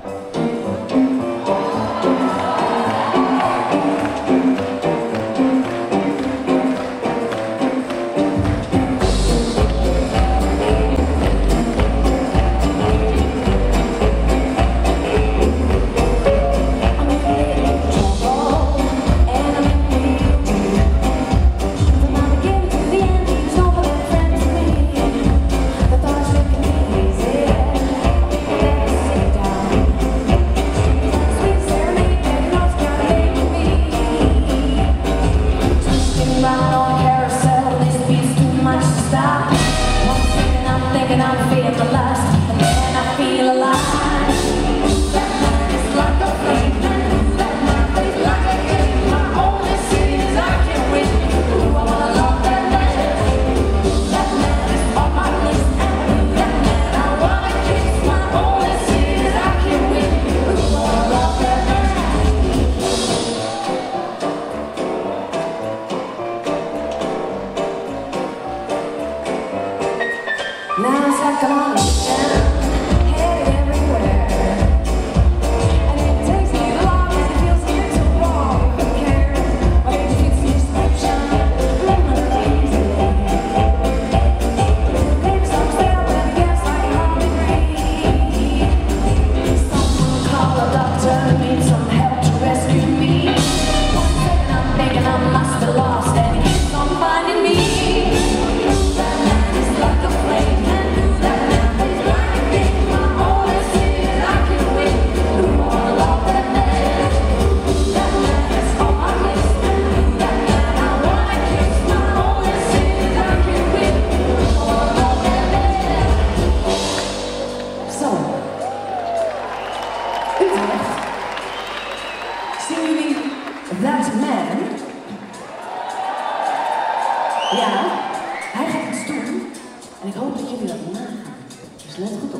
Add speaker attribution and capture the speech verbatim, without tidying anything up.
Speaker 1: Now it's like I'm on a mission, headed everywhere. And it takes me long and it feels near to walk. Who cares? What it fits the description, let me know easily. Maybe some step and I guess I can hardly breathe. Someone call a doctor, need some help to rescue me. One second I'm thinking I must be lost and he keeps on finding me. That man is like a flame. Zien jullie that man? Ja, hij gaat iets doen en ik hoop dat jullie dat nagaan. Dus let goed